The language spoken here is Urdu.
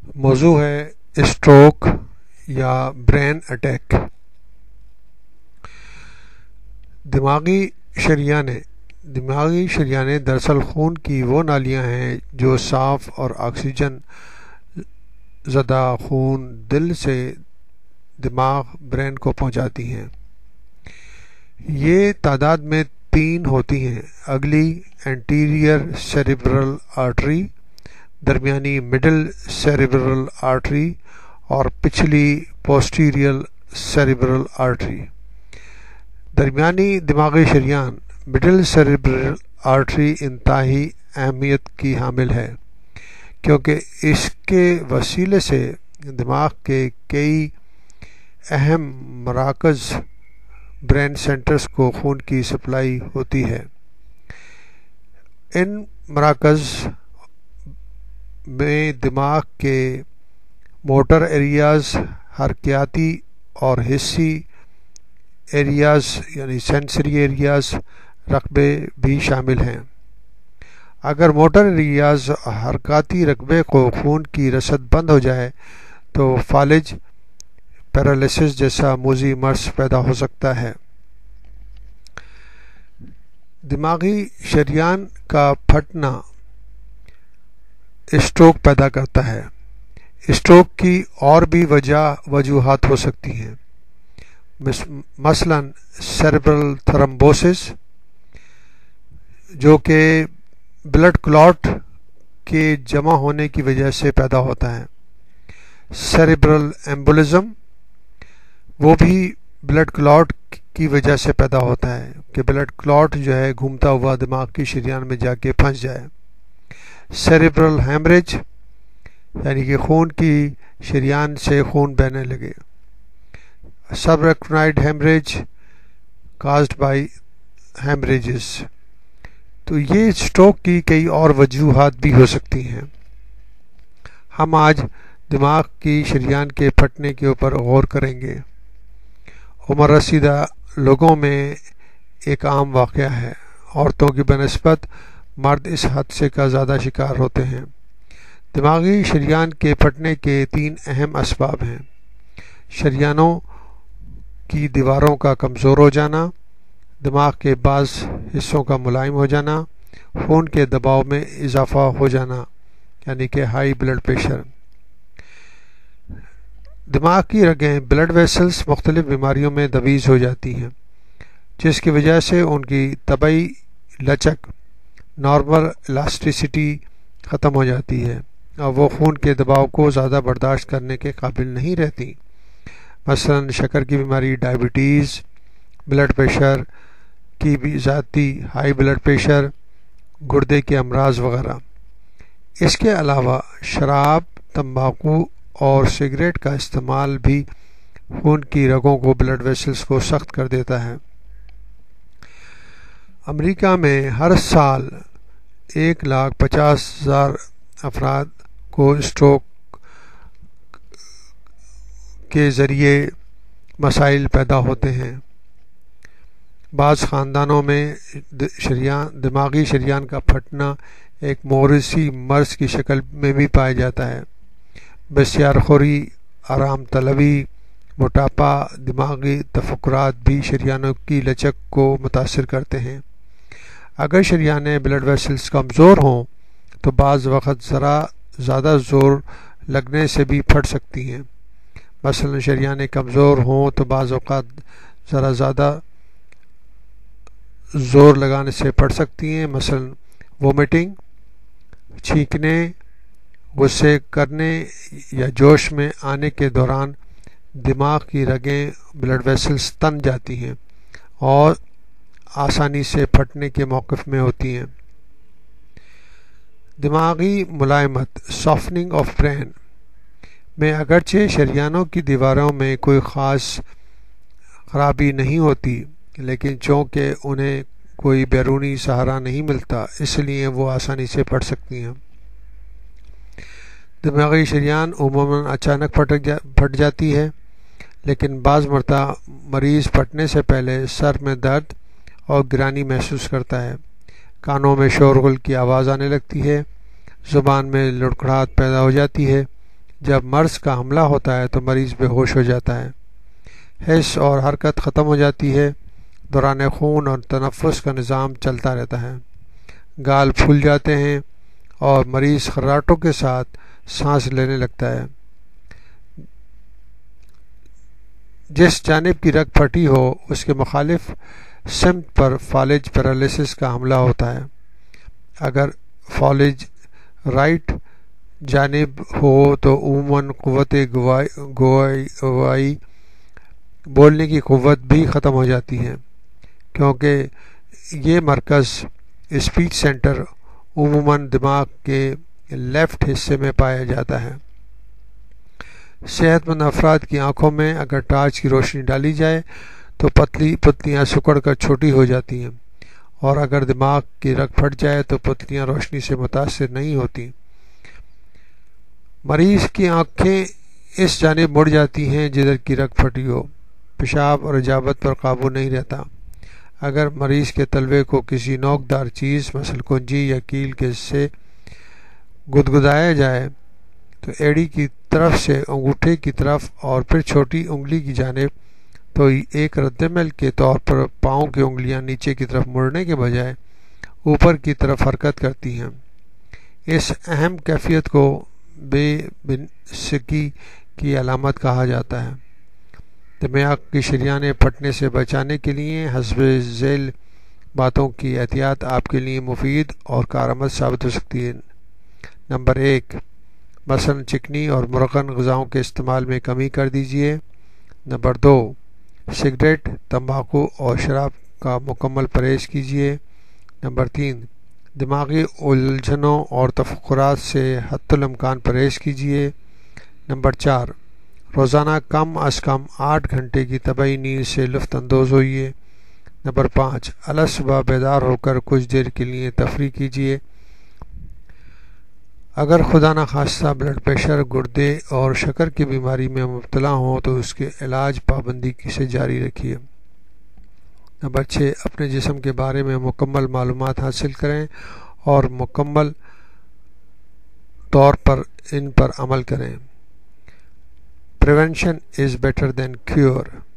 موضوع ہے اسٹروک یا برین اٹیک۔ دماغی شریانیں دراصل خون کی وہ نالیاں ہیں جو صاف اور آکسیجن زدہ خون دل سے دماغ برین کو پہنچاتی ہیں۔ یہ تعداد میں 3 ہوتی ہیں: اگلی اینٹیریئر سیریبرل آرٹری، درمیانی مڈل سیریبرل آرٹری اور پچھلی پوسٹیریئر سیریبرل آرٹری۔ درمیانی دماغی شریان مڈل سیریبرل آرٹری انتہائی اہمیت کی حامل ہے، کیونکہ اس کے وسیلے سے دماغ کے کئی اہم مراکز برین سینٹرز کو خون کی سپلائی ہوتی ہے۔ ان مراکز میں دماغ کے موٹر ایریاز، حرکیاتی اور حسی ایریاز یعنی سینسری ایریاز رقبے بھی شامل ہیں۔ اگر موٹر ایریاز حرکاتی رقبے کو خون کی رسد بند ہو جائے تو فالج پیرالیسس جیسا موذی مرض پیدا ہو سکتا ہے۔ دماغی شریان کا پھٹنا اسٹروک پیدا کرتا ہے۔ اسٹروک کی اور بھی وجوہات ہو سکتی ہیں، مثلا سیریبرل تھرمبوسس جو کہ بلڈ کلاٹ کے جمع ہونے کی وجہ سے پیدا ہوتا ہے۔ سیریبرل ایمبولزم وہ بھی بلڈ کلاٹ کی وجہ سے پیدا ہوتا ہے کہ بلڈ کلاٹ جو ہے گھومتا ہوا دماغ کی شریان میں جا کے پھنس جائے۔ سیریبرل ہیمریج یعنی کہ خون کی شریان سے خون بہنے لگے۔ Subarachnoid haemorrhage caused by haemorrhages. تو یہ اسٹروک کی کئی اور وجوہات بھی ہو سکتی ہیں۔ ہم آج دماغ کی شریان کے پھٹنے کے اوپر غور کریں گے۔ عمر رسیدہ لوگوں میں ایک عام واقعہ ہے۔ عورتوں کی بنسبت مرد اس حادثے کا زیادہ شکار ہوتے ہیں۔ دماغی شریان کے پھٹنے کے 3 اہم اسباب ہیں: شریانوں کی دیواروں کا کمزور ہو جانا، دماغ کے بعض حصوں کا ملائم ہو جانا، خون کے دباؤ میں اضافہ ہو جانا یعنی کہ ہائی بلڈ پریشر۔ دماغ کی رگیں بلڈ ویسلز مختلف بیماریوں میں دویز ہو جاتی ہیں، جس کی وجہ سے ان کی طبعی لچک نارمل الاسٹیسٹی ختم ہو جاتی ہے اور وہ خون کے دباؤ کو زیادہ برداشت کرنے کے قابل نہیں رہتی، مثلا شکر کی بیماری، ڈائبٹیز، بلڈ پریشر کی بھی زیادتی، ہائی بلڈ پریشر، گردے کے امراض وغیرہ۔ اس کے علاوہ شراب، تمباکو اور سگریٹ کا استعمال بھی خون کی رگوں کو بلڈ ویسلز کو سخت کر دیتا ہے۔ امریکہ میں ہر سال 1,50,000 افراد کو اسٹروک کے ذریعے مسائل پیدا ہوتے ہیں۔ بعض خاندانوں میں دماغی شریان کا پھٹنا ایک موروثی مرض کی شکل میں بھی پایا جاتا ہے۔ بسیار خوری، آرام طلبی، موٹاپا، دماغی تفکرات بھی شریانوں کی لچک کو متاثر کرتے ہیں۔ اگر شریانیں بلڈ ویسلز کمزور ہوں تو بعض وقت ذرا زیادہ زور لگنے سے بھی پھٹ سکتی ہیں، مثلا شریانیں کمزور ہوں تو بعض اوقات ذرا زیادہ زور لگانے سے پھٹ سکتی ہیں، مثلا وومیٹنگ، چھینکنے، غصے کرنے یا جوش میں آنے کے دوران دماغ کی رگیں بلڈ ویسلز تن جاتی ہیں اور آسانی سے پھٹنے کے موقف میں ہوتی ہیں۔ دماغی ملائمت سافٹننگ آف برین میں اگرچہ شریانوں کی دیواروں میں کوئی خاص خرابی نہیں ہوتی، لیکن چونکہ انہیں کوئی بیرونی سہارا نہیں ملتا اس لیے وہ آسانی سے پھٹ سکتی ہیں۔ دماغی شریان عموماً اچانک پھٹ جاتی ہے، لیکن بعض مرتبہ مریض پھٹنے سے پہلے سر میں درد اور گرانی محسوس کرتا ہے، کانوں میں شور غل کی آواز آنے لگتی ہے، زبان میں لڑکھڑاہٹ پیدا ہو جاتی ہے، جب مرض کا حملہ ہوتا ہے تو مریض بے ہوش ہو جاتا ہے، حس اور حرکت ختم ہو جاتی ہے، دوران خون اور تنفس کا نظام چلتا رہتا ہے، گال پھول جاتے ہیں اور مریض خراٹوں کے ساتھ سانس لینے لگتا ہے۔ جس جانب کی رگ پھٹی ہو اس کے مخالف سمت پر فالج پیرالیسس کا حملہ ہوتا ہے۔ اگر فالج رائٹ جانب ہو تو عموماً قوت گوائی بولنے کی قوت بھی ختم ہو جاتی ہے، کیونکہ یہ مرکز اسپیچ سینٹر عموماً دماغ کے لیفٹ حصے میں پایا جاتا ہے۔ صحت مند افراد کی آنکھوں میں اگر ٹارچ کی روشنی ڈالی جائے تو پتلیاں سکڑ کر چھوٹی ہو جاتی ہیں، اور اگر دماغ کی رگ پھٹ جائے تو پتلیاں روشنی سے متاثر نہیں ہوتی۔ مریض کی آنکھیں اس جانب مڑ جاتی ہیں جدھر کی رگ پھٹی ہو، پیشاب اور اجابت پر قابو نہیں رہتا۔ اگر مریض کے تلوے کو کسی نوکدار چیز مثل کنجی یا کیل کے سے گدگدایا جائے تو ایڑی کی طرف سے انگوٹھے کی طرف اور پھر چھوٹی انگلی کی جانب، تو ایک ردعمل کے طور پر پاؤں کی انگلیاں نیچے کی طرف مڑنے کے بجائے اوپر کی طرف حرکت کرتی ہیں۔ اس اہم کیفیت کو بے بنسکی کی علامت کہا جاتا ہے۔ دماغ کی شریانیں پھٹنے سے بچانے کے لیے حسب ذیل باتوں کی احتیاط آپ کے لیے مفید اور کارآمد ثابت ہو سکتی ہے۔ نمبر 1، مثلاً چکنی اور مرغن غذاؤں کے استعمال میں کمی کر دیجیے۔ نمبر 2، سگریٹ، تمباکو اور شراب کا مکمل پرہیز کیجیے۔ نمبر 3، دماغی الجھنوں اور تفکرات سے حتی الامکان پرہیز کیجیے۔ نمبر 4، روزانہ کم از کم 8 گھنٹے کی طبعی نیند سے لطف اندوز ہوئیے۔ نمبر 5، الگ صبح بیدار ہو کر کچھ دیر کے لیے تفریح کیجیے۔ اگر خدا نخواستہ بلڈ پریشر، گردے اور شکر کی بیماری میں مبتلا ہوں تو اس کے علاج پابندی سے جاری رکھیے۔ نمبر 6، اپنے جسم کے بارے میں مکمل معلومات حاصل کریں اور مکمل طور پر ان پر عمل کریں۔ Prevention is better than cure.